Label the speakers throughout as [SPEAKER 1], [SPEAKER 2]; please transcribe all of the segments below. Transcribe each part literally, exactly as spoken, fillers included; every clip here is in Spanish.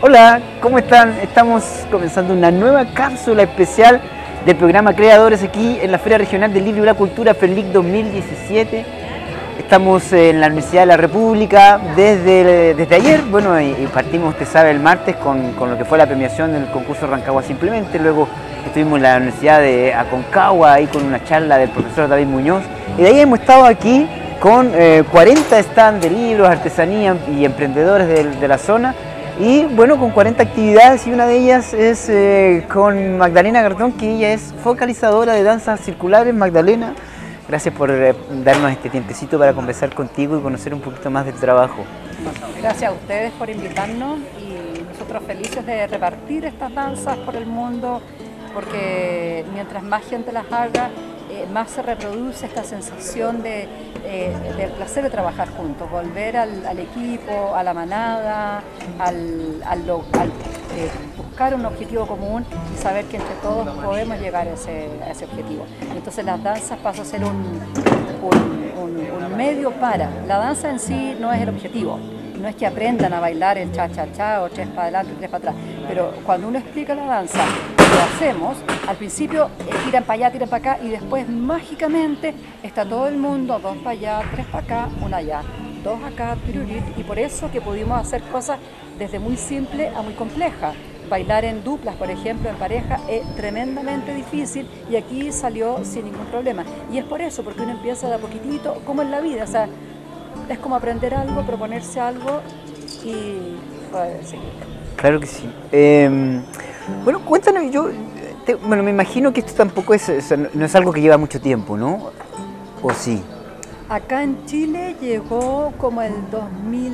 [SPEAKER 1] Hola, ¿cómo están? Estamos comenzando una nueva cápsula especial del programa Creadores aquí en la Feria Regional del Libro y la Cultura FERLIC dos mil diecisiete. Estamos en la Universidad de la República desde, desde ayer, bueno, y, y partimos, usted sabe, el martes con, con lo que fue la premiación del concurso Rancagua Simplemente. Luego estuvimos en la Universidad de Aconcagua, ahí con una charla del profesor David Muñoz. Y de ahí hemos estado aquí con eh, cuarenta stands de libros, artesanía y emprendedores de, de la zona. Y bueno, con cuarenta actividades, y una de ellas es eh, con Magdalena Gardón, que ella es focalizadora de danzas circulares. Magdalena, gracias por eh, darnos este tiempecito para conversar contigo y conocer un poquito más del trabajo.
[SPEAKER 2] Gracias a ustedes por invitarnos y nosotros felices de repartir estas danzas por el mundo, porque mientras más gente las haga, eh, más se reproduce esta sensación de, eh, del placer de trabajar juntos, volver al, al equipo, a la manada, al, al, al eh, buscar un objetivo común y saber que entre todos podemos llegar a ese, a ese objetivo. Entonces las danzas pasan a ser un, un, un, un medio para. La danza en sí no es el objetivo. No es que aprendan a bailar el cha-cha-cha o tres para adelante, tres para atrás, pero cuando uno explica la danza, lo hacemos, al principio eh, tiran para allá, tiran para acá y después mágicamente está todo el mundo, dos para allá, tres para acá, una allá, dos acá, tirurit, y por eso que pudimos hacer cosas desde muy simple a muy compleja. Bailar en duplas, por ejemplo, en pareja, es tremendamente difícil y aquí salió sin ningún problema. Y es por eso, porque uno empieza de a poquitito, como en la vida, o sea, es como aprender algo, proponerse algo y poder seguir.
[SPEAKER 1] Claro que sí. Eh, bueno, cuéntanos, yo, te, bueno, me imagino que esto tampoco es, o sea, no es algo que lleva mucho tiempo, ¿no? ¿O sí?
[SPEAKER 2] Acá en Chile llegó como el dos mil,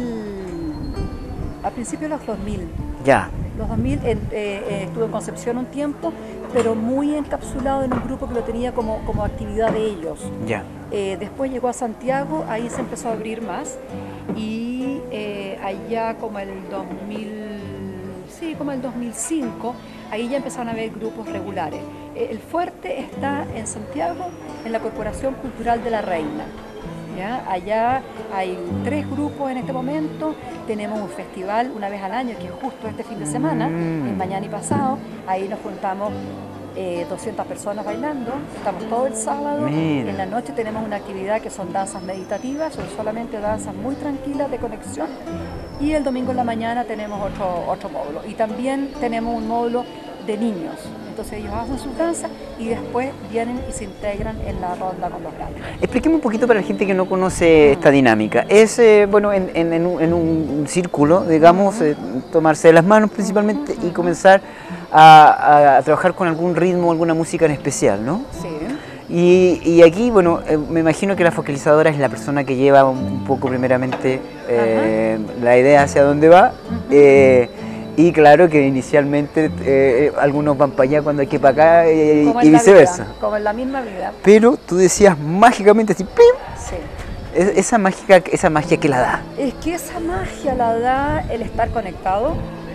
[SPEAKER 2] a principios de los dos mil.
[SPEAKER 1] Ya.
[SPEAKER 2] Los dos mil, eh, eh, estuve en Concepción un tiempo, pero muy encapsulado en un grupo que lo tenía como, como actividad de ellos.
[SPEAKER 1] Ya.
[SPEAKER 2] Eh, después llegó a Santiago, ahí se empezó a abrir más y eh, allá como el dos mil, sí, como el dos mil cinco, ahí ya empezaron a haber grupos regulares. Eh, el fuerte está en Santiago, en la Corporación Cultural de la Reina. ¿Ya? Allá hay tres grupos en este momento, tenemos un festival una vez al año, que es justo este fin de semana, mm. en mañana y pasado, ahí nos juntamos eh, doscientas personas bailando, estamos todo el sábado. Mira. En la noche tenemos una actividad que son danzas meditativas, son solamente danzas muy tranquilas de conexión, y el domingo en la mañana tenemos otro, otro módulo, y también tenemos un módulo de niños. Entonces ellos hacen sus danzas y después vienen y se integran en la ronda con los grandes.
[SPEAKER 1] Expliquemos un poquito para la gente que no conoce esta dinámica. Es, eh, bueno, en, en, en, un, en un círculo, digamos, eh, tomarse de las manos principalmente y comenzar a, a, a trabajar con algún ritmo, alguna música en especial, ¿no?
[SPEAKER 2] Sí.
[SPEAKER 1] Y, y aquí, bueno, eh, me imagino que la focalizadora es la persona que lleva un, un poco primeramente eh, la idea hacia dónde va. Uh-huh. eh, Y claro que inicialmente eh, algunos van para allá cuando hay que para acá eh, y viceversa.
[SPEAKER 2] Vida, como en la misma vida.
[SPEAKER 1] Pero tú decías mágicamente así, ¡pim!
[SPEAKER 2] Sí.
[SPEAKER 1] Es, esa, mágica, esa magia que la da.
[SPEAKER 2] Es que esa magia la da el estar conectado.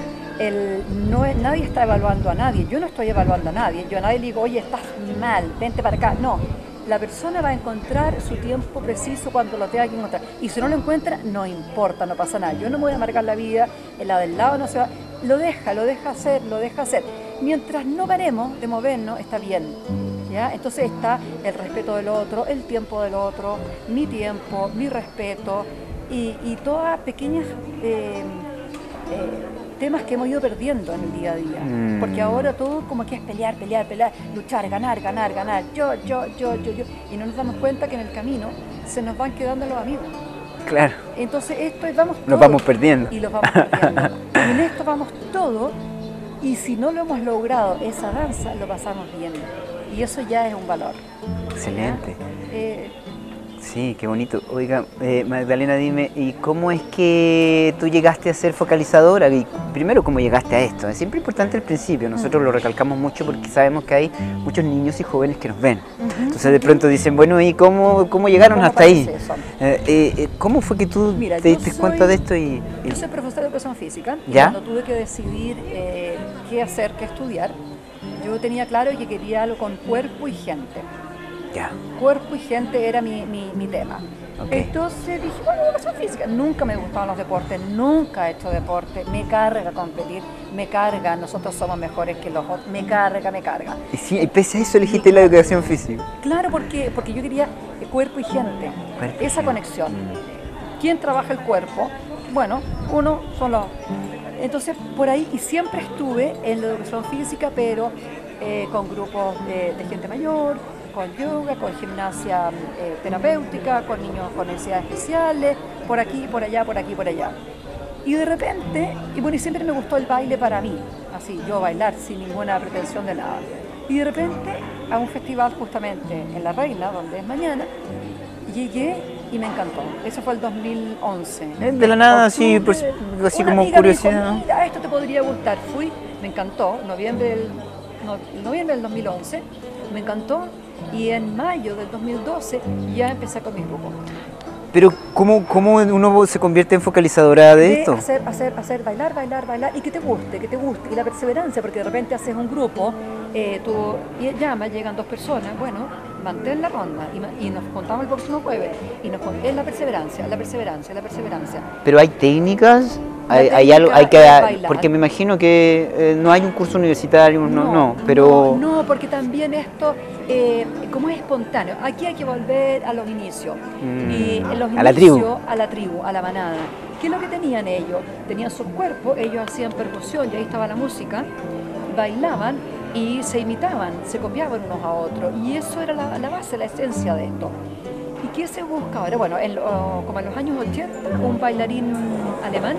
[SPEAKER 2] El, no es, nadie está evaluando a nadie. Yo no estoy evaluando a nadie. Yo a nadie le digo, oye, estás mal, vente para acá. No. La persona va a encontrar su tiempo preciso cuando lo tenga que encontrar. Y si no lo encuentra, no importa, no pasa nada. Yo no me voy a marcar la vida, en la del lado no se va. Lo deja, lo deja hacer, lo deja hacer. Mientras no paremos de movernos, está bien. ¿Ya? Entonces está el respeto del otro, el tiempo del otro, mi tiempo, mi respeto y, y todas pequeñas eh, eh, temas que hemos ido perdiendo en el día a día. Mm. Porque ahora todo como que es pelear, pelear, pelear, luchar, ganar, ganar, ganar, yo, yo, yo, yo, yo. Y no nos damos cuenta que en el camino se nos van quedando los amigos.
[SPEAKER 1] Claro.
[SPEAKER 2] Entonces esto es, vamos todos.
[SPEAKER 1] Nos vamos perdiendo.
[SPEAKER 2] Y los vamos perdiendo. Y en esto vamos todos, y si no lo hemos logrado esa danza, lo pasamos bien. Y eso ya es un valor.
[SPEAKER 1] Excelente. Eh, sí, qué bonito. Oiga, eh, Magdalena, dime, ¿y cómo es que tú llegaste a ser focalizadora? Y primero, ¿cómo llegaste a esto? Es siempre importante el principio. Nosotros lo recalcamos mucho porque sabemos que hay muchos niños y jóvenes que nos ven. Uh-huh. Entonces de pronto dicen, bueno, ¿y cómo, cómo llegaron ¿Cómo hasta ahí? Eh, eh, ¿Cómo fue que tú
[SPEAKER 2] Mira,
[SPEAKER 1] te diste
[SPEAKER 2] soy,
[SPEAKER 1] cuenta de esto? Y, y...
[SPEAKER 2] Yo soy profesora de educación física. Y
[SPEAKER 1] ¿Ya?
[SPEAKER 2] cuando tuve que decidir eh, qué hacer, qué estudiar, yo tenía claro que quería algo con cuerpo y gente.
[SPEAKER 1] Ya.
[SPEAKER 2] Cuerpo y gente era mi, mi, mi tema. Okay. Entonces dije, bueno, educación física. Nunca me gustaban los deportes, nunca he hecho deporte. Me carga competir, me carga, nosotros somos mejores que los otros, me carga, me carga.
[SPEAKER 1] Y sí, y pese a eso elegiste la educación física.
[SPEAKER 2] Claro, porque, porque yo quería cuerpo y gente, cuerpo esa y conexión. Mm. ¿Quién trabaja el cuerpo? Bueno, uno son los... Entonces, por ahí, y siempre estuve en la educación física, pero eh, con grupos de, de gente mayor, con yoga, con gimnasia eh, terapéutica, con niños con necesidades especiales, por aquí, por allá, por aquí, por allá. Y de repente, y bueno, y siempre me gustó el baile para mí, así, yo bailar sin ninguna pretensión de nada. Y de repente, a un festival justamente en La Reina, donde es mañana, llegué y me encantó. Eso fue el dos mil once.
[SPEAKER 1] De la nada, así, pues, así como curiosidad, ¿no?
[SPEAKER 2] Mira, esto te podría gustar. Fui, me encantó, noviembre del, no, noviembre del dos mil once, me encantó. Y en mayo del dos mil doce ya empecé con mi grupo.
[SPEAKER 1] Pero ¿cómo, cómo uno se convierte en focalizadora de, de esto?
[SPEAKER 2] Hacer, hacer, hacer, bailar, bailar, bailar y que te guste, que te guste. Y la perseverancia, porque de repente haces un grupo, eh, tú llamas, llegan dos personas, bueno, mantén la ronda y, y nos contamos el próximo jueves. Y nos es la perseverancia, la perseverancia, la perseverancia.
[SPEAKER 1] Pero hay técnicas, hay, hay algo, hay que, porque me imagino que eh, no hay un curso universitario, no, no, no pero...
[SPEAKER 2] No, no, porque también esto, eh, como es espontáneo, aquí hay que volver a los inicios.
[SPEAKER 1] Mm,
[SPEAKER 2] y en los
[SPEAKER 1] a inicios, la tribu.
[SPEAKER 2] A la tribu, a la manada. ¿Qué es lo que tenían ellos? Tenían sus cuerpos, ellos hacían percusión y ahí estaba la música, bailaban y se imitaban, se copiaban unos a otros. Y eso era la, la base, la esencia de esto. ¿Y qué se busca ahora? Bueno, en, oh, como en los años ochenta, un bailarín alemán,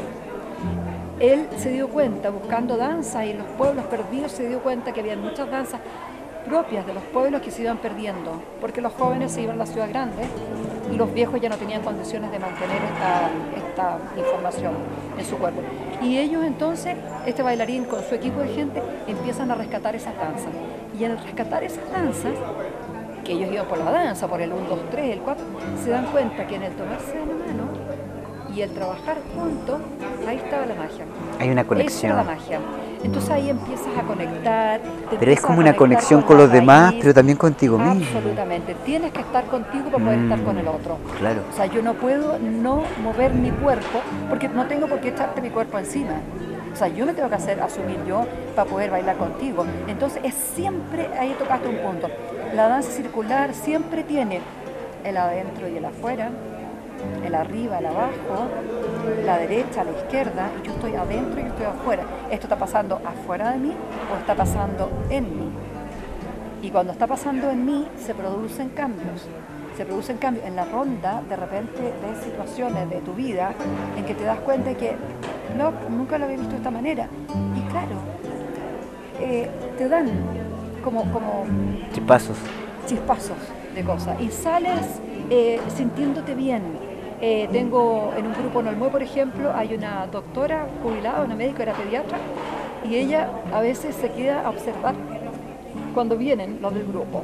[SPEAKER 2] él se dio cuenta, buscando danza y en los pueblos perdidos, se dio cuenta que había muchas danzas propias de los pueblos que se iban perdiendo, porque los jóvenes se iban a las ciudades grandes y los viejos ya no tenían condiciones de mantener esta, esta información en su cuerpo. Y ellos entonces, este bailarín con su equipo de gente, empiezan a rescatar esas danzas. Y al rescatar esas danzas, que ellos iban por la danza, por el uno, dos, tres, el cuatro, se dan cuenta que en el tomarse de la mano y el trabajar juntos, ahí estaba la magia.
[SPEAKER 1] Hay una conexión.
[SPEAKER 2] Esa es la magia. Entonces ahí empiezas a conectar.
[SPEAKER 1] Pero es como una conexión con, con los demás, pero también contigo mismo.
[SPEAKER 2] Absolutamente. Tienes que estar contigo para poder mm, estar con el otro.
[SPEAKER 1] Claro.
[SPEAKER 2] O sea, yo no puedo no mover mi cuerpo, porque no tengo por qué echarte mi cuerpo encima. O sea, yo me tengo que hacer asumir yo para poder bailar contigo. Entonces es siempre, ahí tocaste un punto. La danza circular siempre tiene el adentro y el afuera, el arriba, el abajo, la derecha, la izquierda, y yo estoy adentro y yo estoy afuera. ¿Esto está pasando afuera de mí o está pasando en mí? Y cuando está pasando en mí, se producen cambios. Se producen cambios en la ronda, de repente ves situaciones de tu vida en que te das cuenta de que no, nunca lo había visto de esta manera. Y claro, eh, te dan como, como
[SPEAKER 1] chispazos.
[SPEAKER 2] chispazos de cosas. Y sales eh, sintiéndote bien. Eh, tengo en un grupo en Olmué, por ejemplo, hay una doctora jubilada, una médica, era pediatra, y ella a veces se queda a observar cuando vienen los del grupo.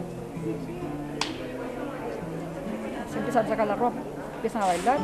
[SPEAKER 2] Se empiezan a sacar la ropa, empiezan a bailar.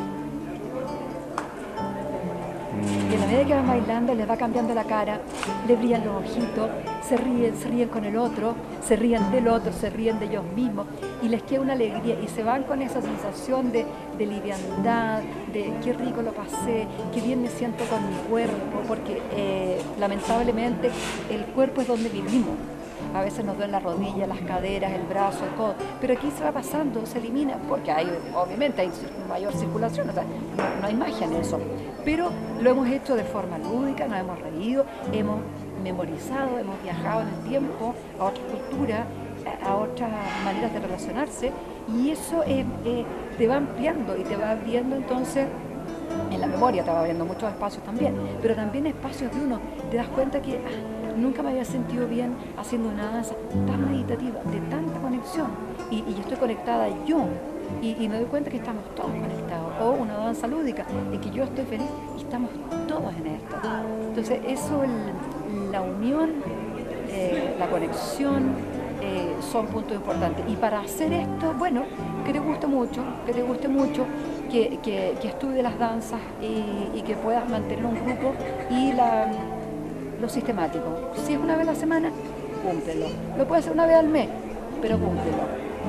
[SPEAKER 2] Y en la medida que van bailando les va cambiando la cara, le brillan los ojitos, se ríen, se ríen con el otro, se ríen del otro, se ríen de ellos mismos y les queda una alegría y se van con esa sensación de, de liviandad, de qué rico lo pasé, qué bien me siento con mi cuerpo, porque eh, lamentablemente el cuerpo es donde vivimos. A veces nos duelen las rodillas, las caderas, el brazo, el codo, pero aquí se va pasando, se elimina, porque hay, obviamente hay mayor circulación, o sea, no, no hay magia en eso. Pero lo hemos hecho de forma lúdica, nos hemos reído, hemos memorizado, hemos viajado en el tiempo a otras culturas, a, a otras maneras de relacionarse, y eso eh, eh, te va ampliando y te va abriendo entonces. En la memoria te va abriendo muchos espacios también, pero también espacios de uno. Te das cuenta que ah, nunca me había sentido bien haciendo una danza tan meditativa, de tanta conexión. Y, y yo estoy conectada yo, y, y me doy cuenta que estamos todos conectados. O una danza lúdica, de que yo estoy feliz y estamos todos en esto. Entonces eso, el, la unión, eh, la conexión, eh, son puntos importantes. Y para hacer esto, bueno, que te guste mucho, que te guste mucho, Que, que, que estudie las danzas y, y que puedas mantener un grupo y la, lo sistemático. Si es una vez a la semana, cúmplelo. Lo puedes hacer una vez al mes, pero cúmplelo.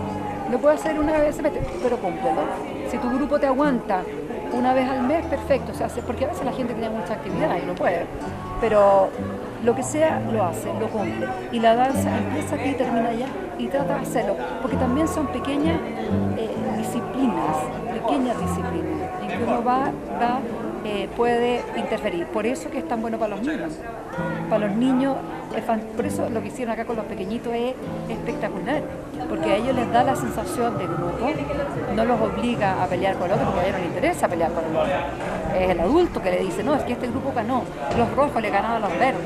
[SPEAKER 2] Lo puedes hacer una vez, pero cúmplelo. Si tu grupo te aguanta una vez al mes, perfecto, se hace, porque a veces la gente tiene mucha actividad y no puede. Pero lo que sea, lo hace, lo cumple. Y la danza empieza aquí y termina allá y trata de hacerlo. Porque también son pequeñas eh, disciplinas, pequeñas disciplinas, en que uno va, va eh, puede interferir. Por eso que es tan bueno para los niños. Para los niños, por eso lo que hicieron acá con los pequeñitos es espectacular. Porque a ellos les da la sensación de grupo, no los obliga a pelear con el otro, porque a ellos no les interesa pelear con el otro. Es el adulto que le dice, no, es que este grupo ganó, los rojos le ganaron a los verdes.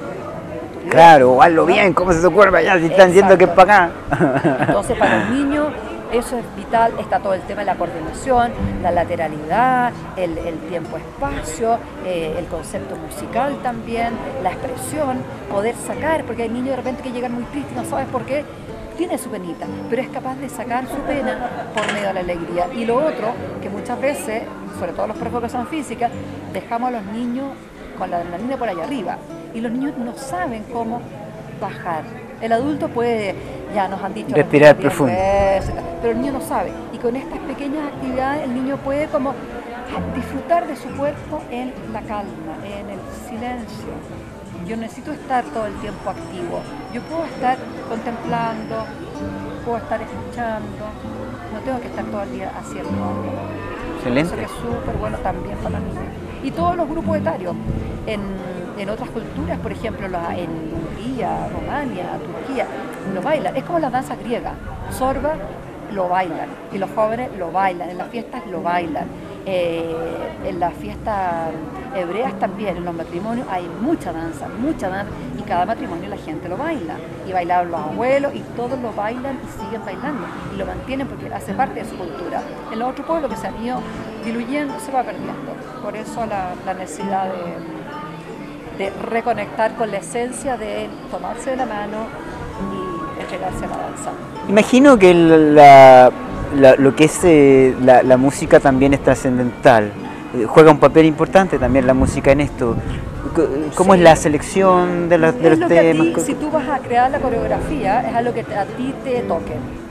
[SPEAKER 1] Claro, hazlo ¿no? bien, ¿cómo se te ocurre allá si están diciendo que es para acá?
[SPEAKER 2] Entonces para los niños eso es vital, está todo el tema de la coordinación, la lateralidad, el, el tiempo-espacio, eh, el concepto musical también, la expresión, poder sacar, porque hay niños de repente que llegan muy tristes, no sabes por qué, tiene su penita, pero es capaz de sacar su pena por medio de la alegría. Y lo otro, que muchas veces, sobre todo los profes que son físicas, dejamos a los niños con la adrenalina por allá arriba, y los niños no saben cómo bajar. El adulto puede, ya nos han dicho,
[SPEAKER 1] respirar profundo,
[SPEAKER 2] veces, pero el niño no sabe. Y con estas pequeñas actividades el niño puede como disfrutar de su cuerpo en la calma, en el silencio. Yo necesito estar todo el tiempo activo. Yo puedo estar contemplando, puedo estar escuchando, no tengo que estar todo el día haciendo algo.
[SPEAKER 1] Excelente.
[SPEAKER 2] Eso que es súper bueno también para los niños. Y todos los grupos etarios. En, en otras culturas, por ejemplo, la, en Hungría, Rumania, Turquía, lo bailan. Es como la danza griega. Sorba lo bailan y los jóvenes lo bailan, en las fiestas lo bailan. Eh, en las fiestas hebreas también, en los matrimonios hay mucha danza, mucha danza, y cada matrimonio la gente lo baila, y bailaron los abuelos y todos lo bailan y siguen bailando y lo mantienen porque hace parte de su cultura. En los otros pueblos que se han ido diluyendo se va perdiendo, por eso la, la necesidad de, de reconectar con la esencia de tomarse de la mano y entregarse a la danza.
[SPEAKER 1] Imagino que la, la, lo que es eh, la, la música también es trascendental. Juega un papel importante también la música en esto. ¿Cómo sí. es la selección de los, de los
[SPEAKER 2] lo
[SPEAKER 1] temas?
[SPEAKER 2] Que a ti, si tú vas a crear la coreografía, es algo que a ti te toque.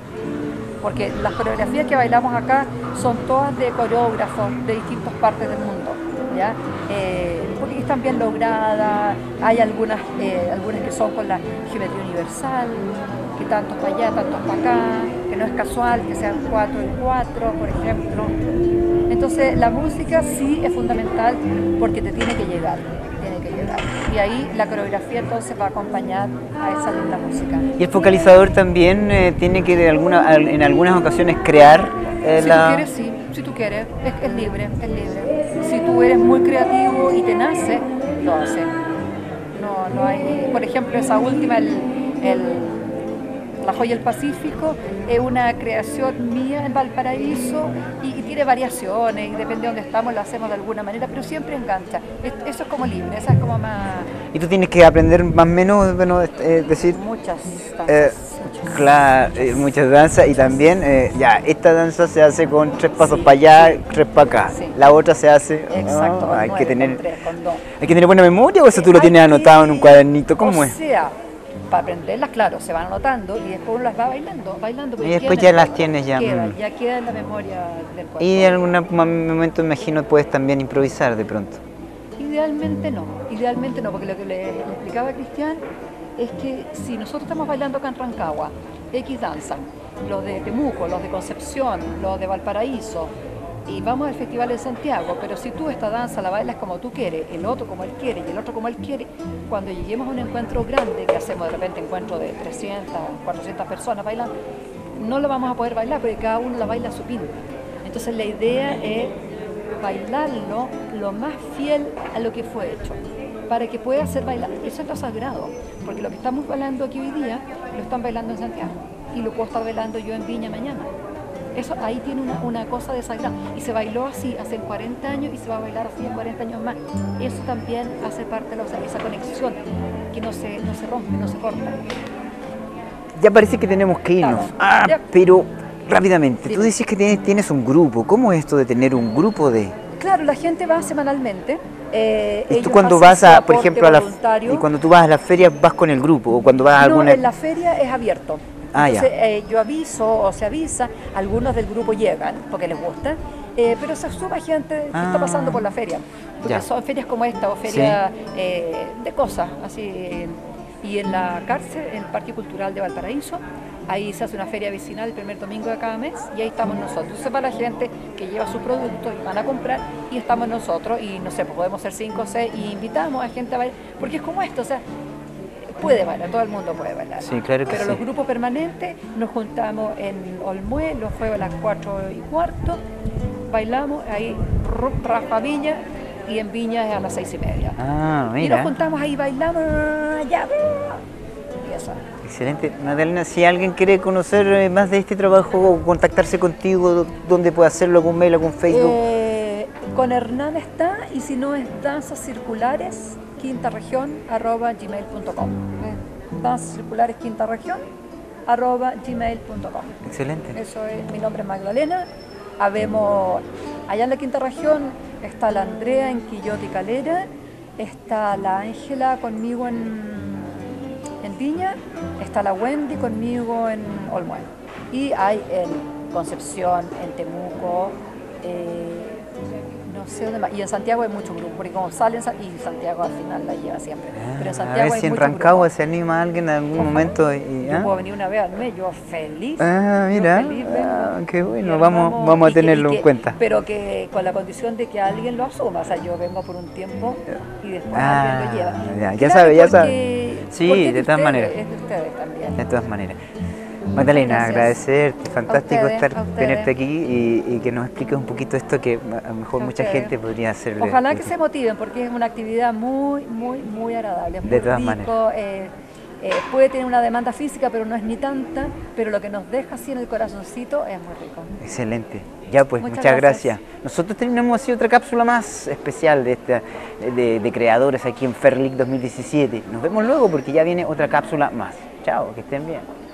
[SPEAKER 2] Porque las coreografías que bailamos acá son todas de coreógrafos de distintas partes del mundo. ¿Ya? Eh, porque están bien logradas, hay algunas, eh, algunas que son con la geometría universal, que tantos para allá, tantos para acá, que no es casual, que sean cuatro y cuatro, por ejemplo. Entonces la música sí es fundamental porque te tiene que llegar, tiene que llegar. Y ahí la coreografía entonces va a acompañar a esa linda música.
[SPEAKER 1] Y el focalizador también eh, tiene que de alguna, en algunas ocasiones crear eh,
[SPEAKER 2] si
[SPEAKER 1] la...
[SPEAKER 2] tú quieres, sí, si tú quieres, es, es libre, es libre. Si tú eres muy creativo y te nace, lo haces. No, no hay, por ejemplo, esa última, el, el, La Joya del Pacífico, es una creación mía en Valparaíso y, y tiene variaciones, y depende de dónde estamos, lo hacemos de alguna manera, pero siempre engancha. Es, eso es como libre, esa es como más...
[SPEAKER 1] Y tú tienes que aprender más o menos, bueno, es eh, decir...
[SPEAKER 2] Muchas danzas.
[SPEAKER 1] Eh,
[SPEAKER 2] muchas.
[SPEAKER 1] Claro, eh, muchas danzas y también, eh, ya, esta danza se hace con tres pasos sí. para allá, tres para acá. Sí. La otra se hace...
[SPEAKER 2] Exacto,
[SPEAKER 1] oh, hay,
[SPEAKER 2] nueve,
[SPEAKER 1] que tener,
[SPEAKER 2] con tres, con dos.
[SPEAKER 1] ¿Hay que tener buena memoria o eso tú lo tienes
[SPEAKER 2] Aquí,
[SPEAKER 1] anotado en un cuadernito? ¿Cómo
[SPEAKER 2] o
[SPEAKER 1] es?
[SPEAKER 2] O sea, para aprenderlas, claro, se van anotando y después uno las va bailando, bailando.
[SPEAKER 1] Y después ya las tienes ya.
[SPEAKER 2] Queda, ya queda en la memoria del cuerpo.
[SPEAKER 1] Y en algún momento, imagino, puedes también improvisar de pronto.
[SPEAKER 2] Idealmente no, idealmente no, porque lo que le, le explicaba a Cristian es que si nosotros estamos bailando acá en Rancagua, X danzan, los de Temuco, los de Concepción, los de Valparaíso, y vamos al Festival de Santiago, pero si tú esta danza la bailas como tú quieres, el otro como él quiere y el otro como él quiere, cuando lleguemos a un encuentro grande, que hacemos de repente encuentro de trescientas, cuatrocientas personas bailando, no lo vamos a poder bailar porque cada uno la baila a su pinta. Entonces la idea es bailarlo lo más fiel a lo que fue hecho, para que pueda ser bailado. Eso es lo sagrado, porque lo que estamos bailando aquí hoy día, lo están bailando en Santiago, y lo puedo estar bailando yo en Viña mañana. Eso ahí tiene una, una cosa de sagrado, y se bailó así hace cuarenta años y se va a bailar así en cuarenta años más. Eso también hace parte de la, esa conexión que no se, no se rompe, no se corta.
[SPEAKER 1] Ya parece que tenemos que irnos, claro. ah, ya. pero rápidamente, sí. Tú dices que tienes, tienes un grupo. ¿Cómo es esto de tener un grupo de...?
[SPEAKER 2] Claro, la gente va semanalmente. Eh,
[SPEAKER 1] ¿Y tú cuando vas a, por ejemplo, a la, y cuando tú vas a la feria vas con el grupo o cuando vas a
[SPEAKER 2] no,
[SPEAKER 1] alguna...?
[SPEAKER 2] En la feria es abierto.
[SPEAKER 1] Ah,
[SPEAKER 2] Entonces
[SPEAKER 1] ya.
[SPEAKER 2] eh, yo aviso o se avisa, algunos del grupo llegan porque les gusta, eh, pero se suma gente que
[SPEAKER 1] Ah,
[SPEAKER 2] está pasando por la feria, porque
[SPEAKER 1] ya.
[SPEAKER 2] son ferias como esta o ferias eh, de cosas, así. Y en la cárcel, en el Parque Cultural de Valparaíso, ahí se hace una feria vecinal el primer domingo de cada mes y ahí estamos nosotros. Entonces para la gente que lleva sus productos y van a comprar y estamos nosotros y no sé, pues podemos ser cinco o seis y invitamos a gente a bailar, porque es como esto, o sea, puede bailar, todo el mundo puede bailar.
[SPEAKER 1] Sí, claro que
[SPEAKER 2] Pero
[SPEAKER 1] sí.
[SPEAKER 2] los grupos permanentes nos juntamos en Olmué los jueves a las cuatro y cuarto, bailamos ahí, Rafa Viña, y en Viña es a las seis y media.
[SPEAKER 1] Ah,
[SPEAKER 2] Y nos
[SPEAKER 1] mira.
[SPEAKER 2] juntamos ahí, bailamos, ya, y eso.
[SPEAKER 1] Excelente. Magdalena, si alguien quiere conocer eh, más de este trabajo o contactarse contigo, ¿dónde puede hacerlo? ¿Algún mail, algún Facebook?
[SPEAKER 2] Eh, con Hernán está, y si no es danzas circulares, quinta región, arroba gmail punto com. Eh, danzas circulares, quinta región, arroba gmail punto com.
[SPEAKER 1] Excelente.
[SPEAKER 2] Eso es, mi nombre es Magdalena. Habemos, allá en la quinta región está la Andrea en Quillota y Calera, está la Ángela conmigo en, en Viña, está la Wendy conmigo en Olmué. Y hay en Concepción, en Temuco, eh, no sé dónde más. Y en Santiago hay muchos grupos, porque como salen, y Santiago al final la lleva siempre. Pero en
[SPEAKER 1] Ah, a
[SPEAKER 2] Santiago
[SPEAKER 1] ver
[SPEAKER 2] hay
[SPEAKER 1] si en
[SPEAKER 2] muchos
[SPEAKER 1] Rancagua
[SPEAKER 2] grupos.
[SPEAKER 1] se anima alguien en algún
[SPEAKER 2] Por favor.
[SPEAKER 1] momento. Y,
[SPEAKER 2] Yo
[SPEAKER 1] ¿ah?
[SPEAKER 2] puedo venir una vez al mes, yo feliz.
[SPEAKER 1] Ah,
[SPEAKER 2] yo
[SPEAKER 1] mira.
[SPEAKER 2] feliz vengo.
[SPEAKER 1] Ah, qué bueno,
[SPEAKER 2] Y
[SPEAKER 1] vamos,
[SPEAKER 2] armamos-
[SPEAKER 1] vamos a
[SPEAKER 2] y que-
[SPEAKER 1] tenerlo
[SPEAKER 2] y que-
[SPEAKER 1] en cuenta.
[SPEAKER 2] Pero que con la condición de que alguien lo asuma, o sea, yo vengo por un tiempo y después
[SPEAKER 1] Ah,
[SPEAKER 2] alguien lo lleva.
[SPEAKER 1] ya, ya
[SPEAKER 2] Claro,
[SPEAKER 1] sabe, ya
[SPEAKER 2] porque-
[SPEAKER 1] sabe. Sí,
[SPEAKER 2] porque es
[SPEAKER 1] de todas
[SPEAKER 2] ustedes,
[SPEAKER 1] maneras.
[SPEAKER 2] Es de ustedes también.
[SPEAKER 1] De todas maneras. Magdalena,
[SPEAKER 2] Gracias.
[SPEAKER 1] agradecerte, fantástico
[SPEAKER 2] A ustedes,
[SPEAKER 1] estar,
[SPEAKER 2] a ustedes.
[SPEAKER 1] tenerte aquí y, y que nos expliques un poquito esto que a lo mejor
[SPEAKER 2] A
[SPEAKER 1] mucha
[SPEAKER 2] ustedes.
[SPEAKER 1] gente podría hacerle.
[SPEAKER 2] Ojalá que se motiven porque es una actividad muy, muy, muy agradable. Es muy
[SPEAKER 1] De todas
[SPEAKER 2] rico,
[SPEAKER 1] maneras.
[SPEAKER 2] eh, eh, puede tener una demanda física, pero no es ni tanta, pero lo que nos deja así en el corazoncito es muy rico.
[SPEAKER 1] Excelente. Ya pues,
[SPEAKER 2] Muchas
[SPEAKER 1] muchas,
[SPEAKER 2] gracias.
[SPEAKER 1] gracias. Nosotros terminamos así otra cápsula más especial de, esta, de, de creadores aquí en Fairlic dos mil diecisiete. Nos vemos luego porque ya viene otra cápsula más. Chao, que estén bien.